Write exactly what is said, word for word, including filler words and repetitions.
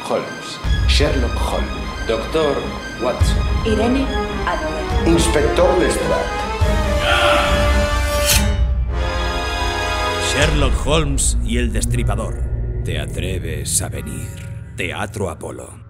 Holmes. Sherlock Holmes. Doctor Watson. Irene Adler. Inspector Lestrade. Sherlock Holmes y el Destripador. ¿Te atreves a venir? Teatro Apolo.